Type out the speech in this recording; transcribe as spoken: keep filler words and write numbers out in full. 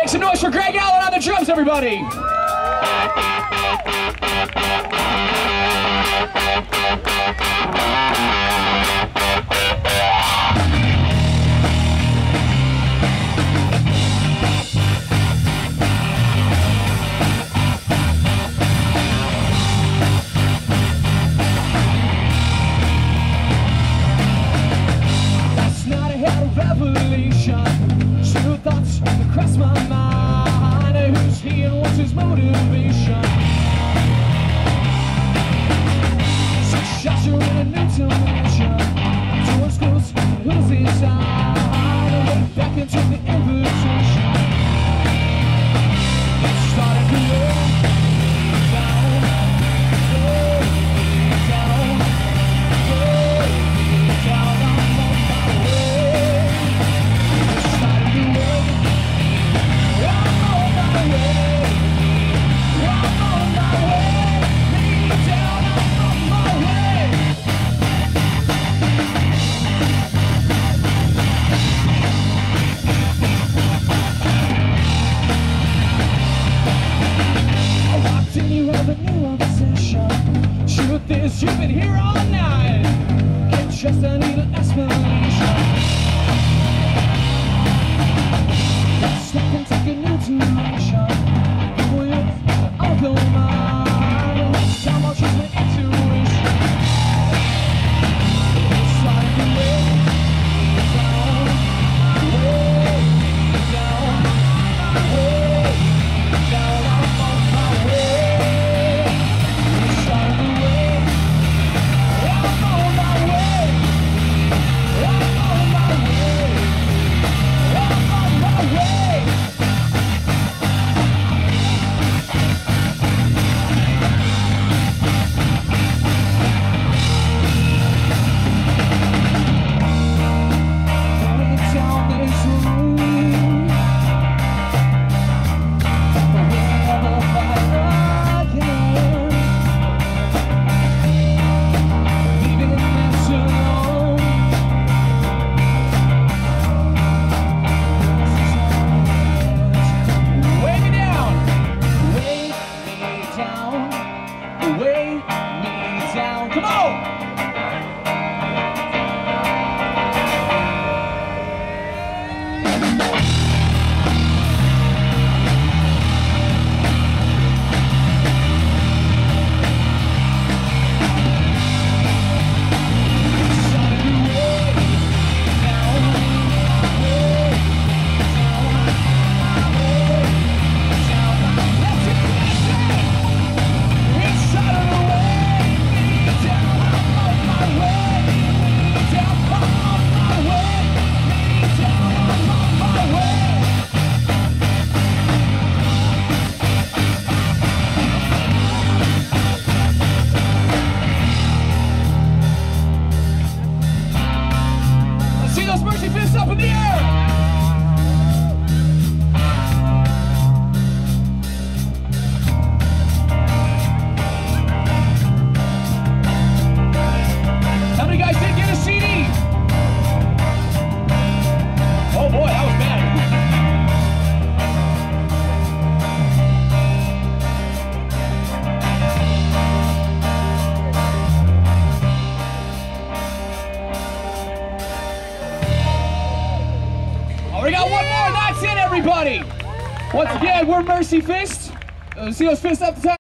Make some noise for Greg Allen on the drums, everybody. Last night I had a revelation. Two thoughts across my mind. Who's he and what's his motivation? Six shots are in a new dimension. Doors close, who's inside? I went back and took the invitation. Started to roll down, roll down, roll down. I'm on my way. Started to roll. I'm on my way. I'm on my way. Lean down. I'm on my way. I walked in, you have a new obsession. Truth is, you've been here all night. Can't trust, I need an explanation. Let's stop and take a new direction. Go yours, I'll go mine. This time I'll trust my intuition. Slide the way down, way down, way down. I'm on my way. Slide the way. I'm on my way. I'm on my way. I'm on my way. Running down this road, but we'll never fight again. Leaving this alone. Weigh me down, weigh me down, weigh me down. Come on! See those mercy fists up in the air! How many guys did get a C D? Oh boy, that was bad. Oh, we got one more. That's it, everybody. Once again, we're Mercy Fist. Uh, see those fists up the top?